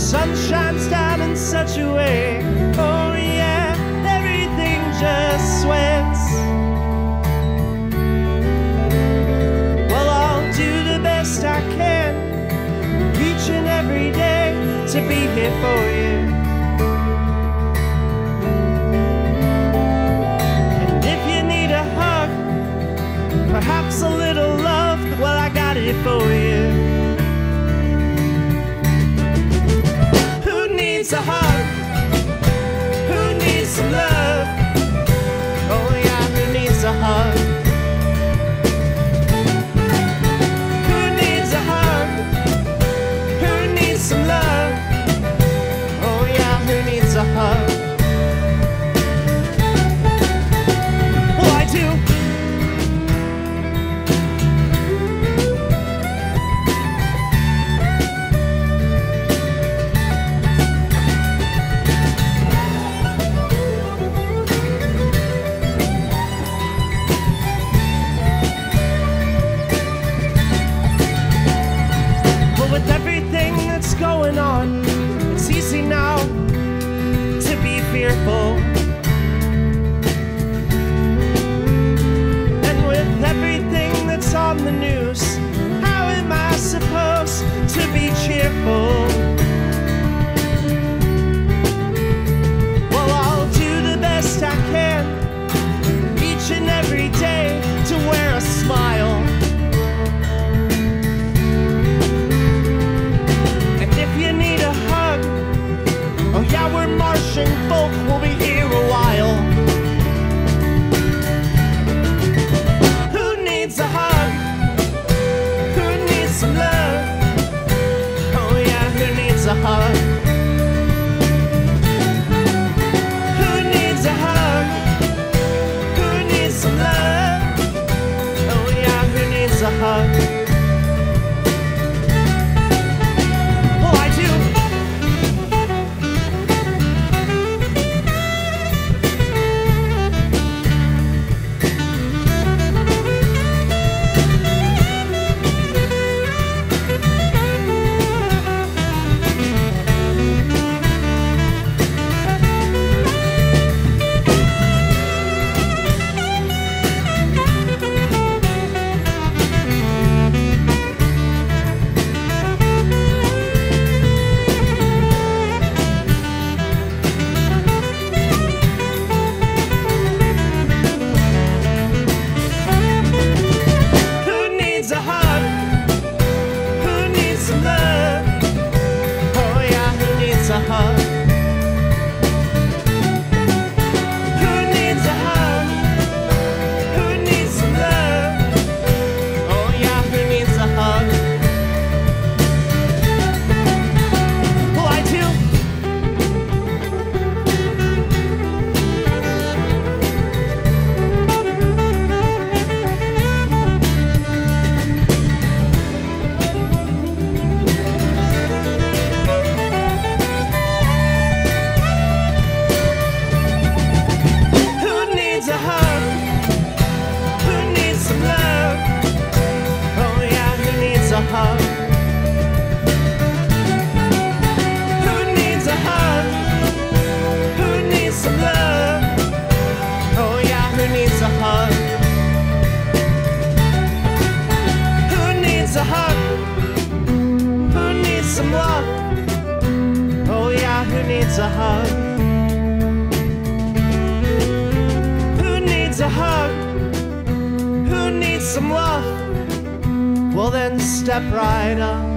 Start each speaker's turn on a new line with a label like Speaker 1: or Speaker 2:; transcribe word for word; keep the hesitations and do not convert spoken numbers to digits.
Speaker 1: sun shines down in such a way. Oh yeah, everything just sweats. Well, I'll do the best I can each and every day to be here for you. And if you need a hug, perhaps a little love, well, I got it for you. Who needs a hug? Who needs some love? Oh yeah, who needs a hug? Who needs a hug? Who needs some love? Oh yeah, who needs a hug? Well, I do. With everything that's going on, it's easy now to be fearful. And with everything that's on the news, how am I supposed to be cheerful? Well, I'll do the best I can each and every day to wear a smile. Oh yeah, we're Martian folk, we'll be here a while. Who needs a hug? Who needs some love? Oh yeah, who needs a hug? Who needs a hug? Who needs some love? Oh yeah, who needs a hug? A hug? Who needs a hug? Who needs some love? Well then step right up.